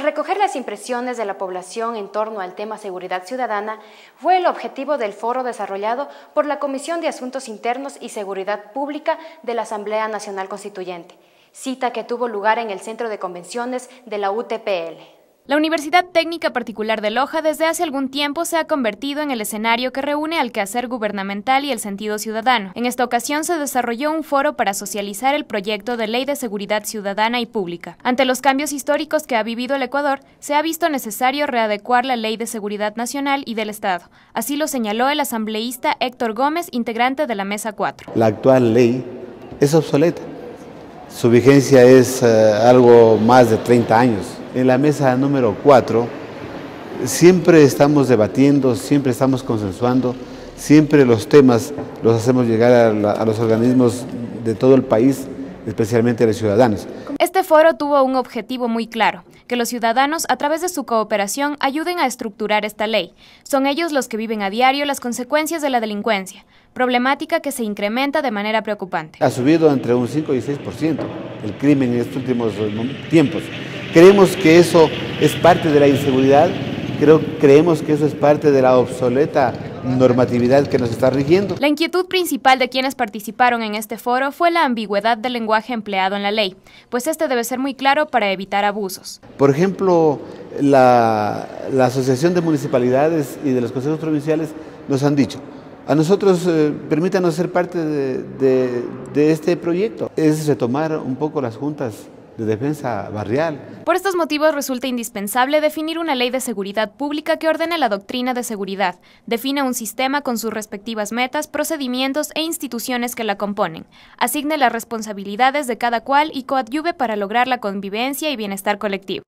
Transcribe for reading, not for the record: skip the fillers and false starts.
recoger las impresiones de la población en torno al tema seguridad ciudadana fue el objetivo del foro desarrollado por la Comisión de Asuntos Internos y Seguridad Pública de la Asamblea Nacional Constituyente, cita que tuvo lugar en el Centro de Convenciones de la UTPL. La Universidad Técnica Particular de Loja desde hace algún tiempo se ha convertido en el escenario que reúne al quehacer gubernamental y el sentido ciudadano. En esta ocasión se desarrolló un foro para socializar el proyecto de Ley de Seguridad Ciudadana y Pública. Ante los cambios históricos que ha vivido el Ecuador, se ha visto necesario readecuar la Ley de Seguridad Nacional y del Estado. Así lo señaló el asambleísta Héctor Gómez, integrante de la Mesa 4. La actual ley es obsoleta. Su vigencia es algo más de 30 años. En la mesa número 4 siempre estamos debatiendo, siempre estamos consensuando, siempre los temas los hacemos llegar a los organismos de todo el país, especialmente a los ciudadanos. Este foro tuvo un objetivo muy claro, que los ciudadanos a través de su cooperación ayuden a estructurar esta ley. Son ellos los que viven a diario las consecuencias de la delincuencia, problemática que se incrementa de manera preocupante. Ha subido entre un 5 y 6% el crimen en estos últimos tiempos. Creemos que eso es parte de la inseguridad, creemos que eso es parte de la obsoleta normatividad que nos está rigiendo. La inquietud principal de quienes participaron en este foro fue la ambigüedad del lenguaje empleado en la ley, pues este debe ser muy claro para evitar abusos. Por ejemplo, la Asociación de Municipalidades y de los consejos provinciales nos han dicho: a nosotros permítanos ser parte de este proyecto. Es retomar un poco las juntas de defensa barrial. Por estos motivos resulta indispensable definir una ley de seguridad pública que ordene la doctrina de seguridad, defina un sistema con sus respectivas metas, procedimientos e instituciones que la componen, asigne las responsabilidades de cada cual y coadyuve para lograr la convivencia y bienestar colectivo.